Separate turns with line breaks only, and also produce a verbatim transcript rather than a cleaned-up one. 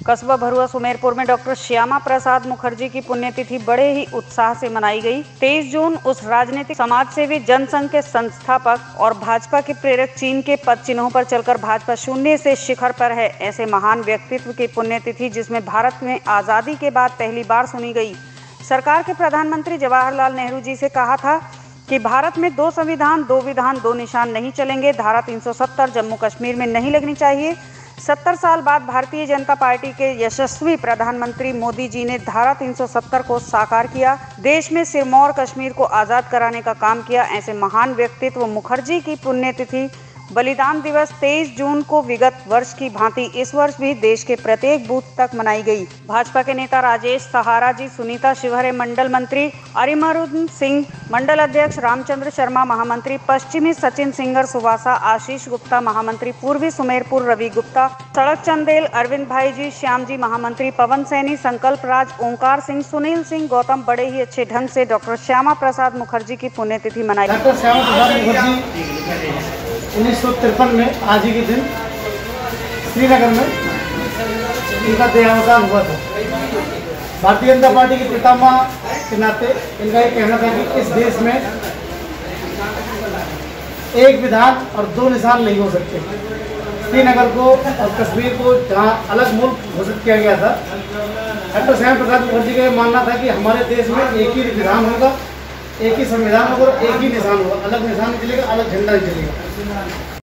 कस्बा भरुआ सुमेरपुर में डॉक्टर श्यामा प्रसाद मुखर्जी की पुण्यतिथि बड़े ही उत्साह से मनाई गई। तेईस जून उस राजनीतिक समाज सेवी जनसंघ के संस्थापक और भाजपा के प्रेरक चीन के पद चिन्हों पर चलकर भाजपा शून्य से शिखर पर है, ऐसे महान व्यक्तित्व की पुण्यतिथि जिसमें भारत में आजादी के बाद पहली बार सुनी गई। सरकार के प्रधानमंत्री जवाहरलाल नेहरू जी से कहा था कि भारत में दो संविधान, दो विधान, दो निशान नहीं चलेंगे। धारा तीन सौ सत्तर जम्मू कश्मीर में नहीं लगनी चाहिए। सत्तर साल बाद भारतीय जनता पार्टी के यशस्वी प्रधानमंत्री मोदी जी ने धारा तीन सौ सत्तर को साकार किया, देश में सिरमौर कश्मीर को आज़ाद कराने का काम किया। ऐसे महान व्यक्तित्व मुखर्जी की पुण्यतिथि बलिदान दिवस तेईस जून को विगत वर्ष की भांति इस वर्ष भी देश के प्रत्येक बूथ तक मनाई गई। भाजपा के नेता राजेश सहारा जी, सुनीता शिवहरे मंडल मंत्री, अरिमर्दन सिंह मंडल अध्यक्ष, रामचंद्र शर्मा महामंत्री, पश्चिमी सचिन सिंगर सुवासा, आशीष गुप्ता महामंत्री, पूर्वी सुमेरपुर रवि गुप्ता, सड़क चंदेल अरविंद भाई जी, श्याम जी महामंत्री, पवन सैनी, संकल्प राज, ओंकार सिंह, सुनील सिंह, गौतम बड़े ही अच्छे ढंग से डॉक्टर श्यामा प्रसाद मुखर्जी की पुण्यतिथि मनाई।
डॉक्टर श्यामा प्रसाद मुखर्जी उन्नीस सौ तिरपन में आज ही के दिन श्रीनगर में इनका देहावसान हुआ था। भारतीय जनता पार्टी के पितामह के नाते इनका ये कहना था कि इस देश में एक विधान और दो निशान नहीं हो सकते। श्रीनगर को और कश्मीर को जहाँ अलग मुल्क घोषित किया गया था, डॉक्टर श्यामा प्रसाद मुखर्जी का ये मानना था कि हमारे देश में एक ही विधान होगा, एक ही संविधान होगा, एक ही निशान होगा, अलग निशान नहीं चलेगा, अलग झंडा नहीं चलेगा।